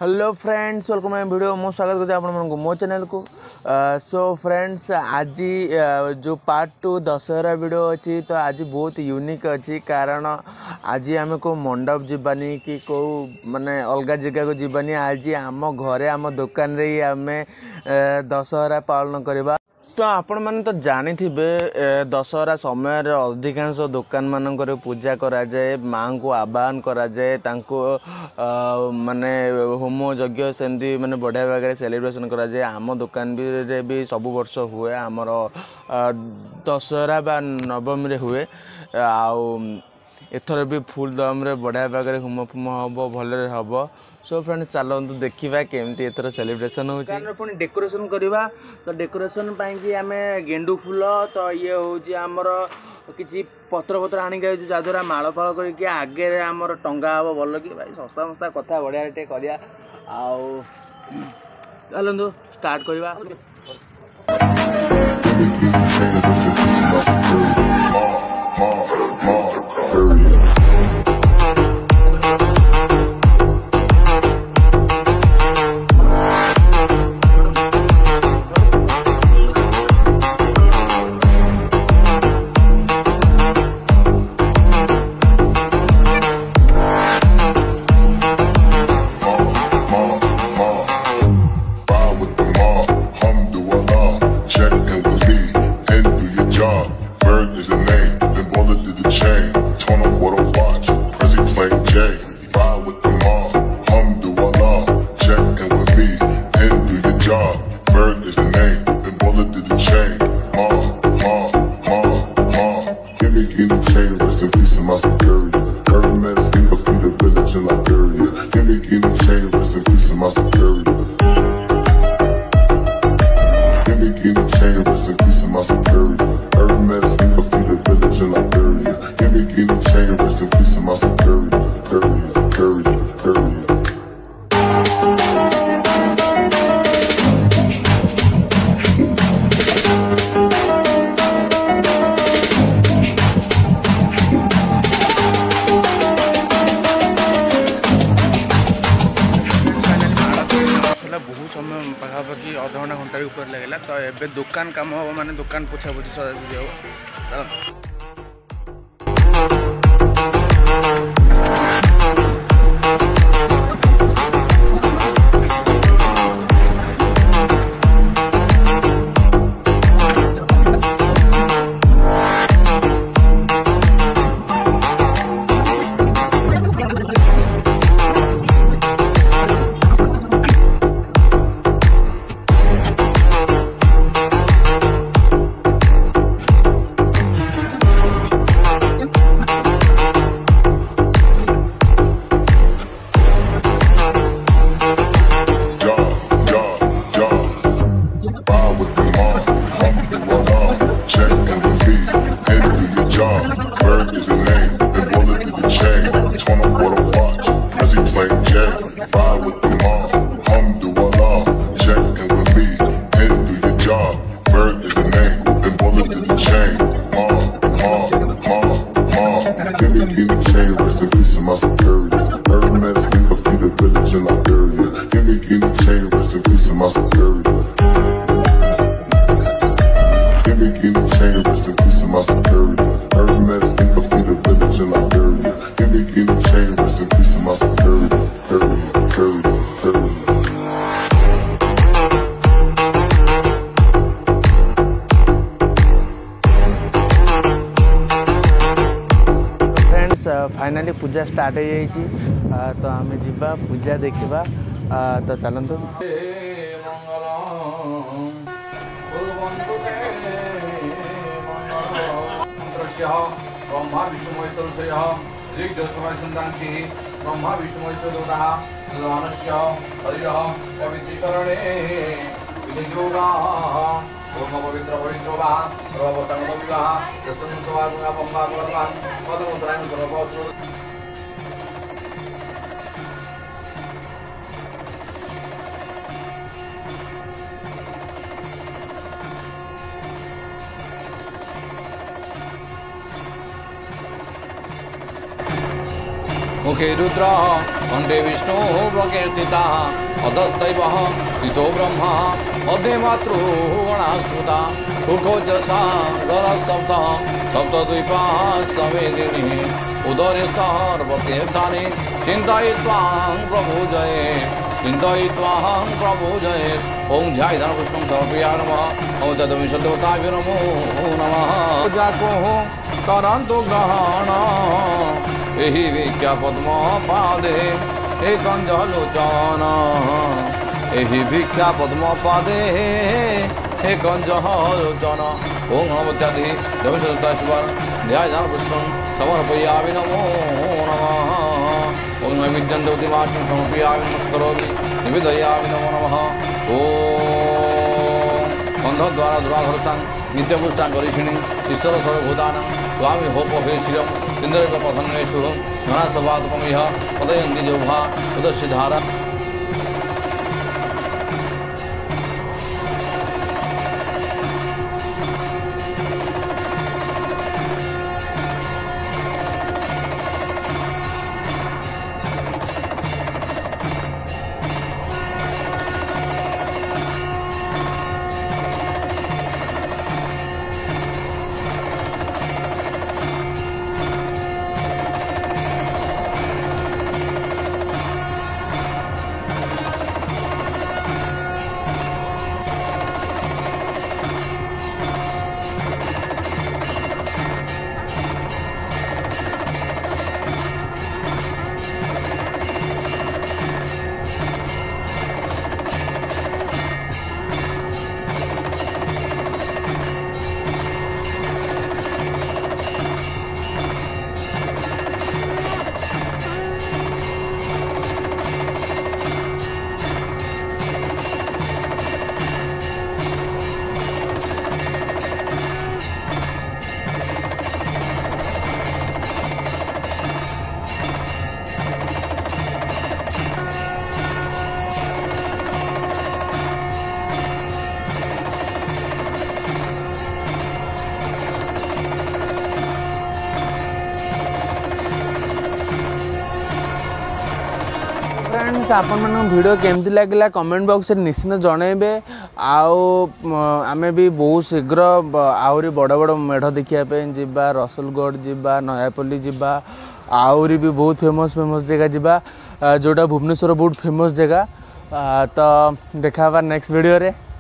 Hello friends, welcome my video. मो स्वागत करते आप मो चैनल को। सो फ्रेंड्स, आज जो पार्ट 2 दशहरा वीडियो अच्छी तो आज बहुत यूनिक अच्छी, कारण आज आम को मंडप जीवानी कि कौ माने अलग जगह को जीवानी। आज आम घरे आम दुकान रे आम दशहरा पालन करवा। तो आपण मैंने तो जानी थे दशहरा समय अधिकांश दुकान मानक पूजा करा जाए, माँ को आह्वान करा जाए, माने होम यज्ञ सेमती माने बढ़िया भाग सेलिब्रेशन करा जाए। आम दुकान भी सब वर्ष हुए, आमर दशहरा बा नवमी रे हुए। एथर भी फुल दम रे बढ़िया भाग होम फुम हम भल हम। सो फ्रेंड चलतु देखा केमती एथर सेलिब्रेशन होनी डेकोरेशन करवा। तो डेकोरेशन पाई आम गेंडू फूल तो ये हूँ आमर कि पत्र पत्र आणिक जहाँद्वारा माल फाल करके आगे आमर टंगा हम भल कि भाई सस्ता मस्ता कथा बढ़िया टे करिया। चलतु स्टार्ट करवा। बहुत समय पाखापाखि अध घंटा घंटा ऊपर लगेगा। तो ये दुकान काम हम माने दुकान पोछा पोछी सजासुजी हम। फाइनाली पूजा स्टार्ट हो जाइए। तो आम जीवा पूजा देखा। तो चलतु ब्रह्मा विष्णु ब्रह्मा विष्णु हरिः पवित्रीकरणे पूर्ण पवित्र पवित्र वा सर्वतंग विवाह दशमुखवागुंगा पंबा कुलवान पदमुद्रायण सर्वस्व। मुखे रुद्र कंठे विष्णु प्रकीर्तिता अधशैव तिथो ब्रह्मा मध्ये मातृगणाश्रुता कुखोजसा गलशब्द सप्तद्वीपा सवेदिनी उदरे सर्वतीर्थानि चिन्तयित्वां प्रभुजये चिन्तयित्वां प्रभुजये ओं ध्यायेत् पुष्पं समर्पयामि नमः ओं तद्विशुद्धताभ्यो नमो नमः जाको करन्तु ग्रहण एहि भिक्षा पद्म पादे हे कंजलोचन एहि भिक्षा पद्म पादे हे कंजलोचन ओं नमोत्यादि दविशुद्धताभ्यो ध्यायेत् पुष्पं समर्पयामि नमो नमः ओं नैवेद्यं दौतिमात्मं समर्पयामि नमस्करोमि निवेदयामि नमो नमः ओं बन्धद्वारा दुराधरतां नित्यपुष्टां गरीषिणीं ईश्वर सर्वभूतानां स्वामी होप हे श्रियं इन्द्रप्रपथन्वेषु घनासभात्मं इह पदयन्ति जोभा उदस्य धारा फ्रेंड्स आपण वीडियो केमती लगे कमेंट बॉक्स में निश्चित जनइबे आमे भी बहुत शीघ्र आहरी बड़ बड़ मेढ़ देखापी जा रसुलगढ़ जा नयापल्ली जा आहरी भी बहुत फेमस फेमस जगह जा जोटा भुवनेश्वर बहुत फेमस जगह तो देखा नेक्स्ट वीडियो रे।